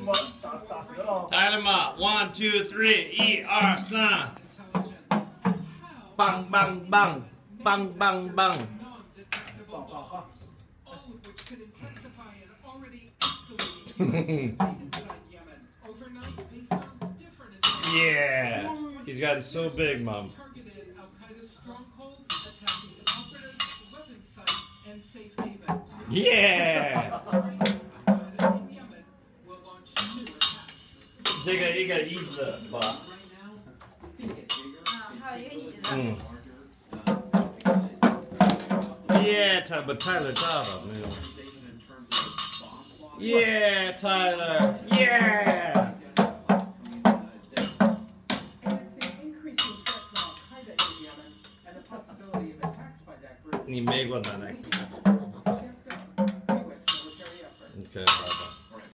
Tyler Ma, 1, 2, 3, 1, 2, 3. Bang, bang, bang. Bang, bang, bang. Yeah. He's gotten so big, Mom. Yeah. You gotta eat the bot. Yeah, Tyler, but Tyler's out of man. Yeah, Tyler. Yeah. Ni meg var den. Okay, bye bye.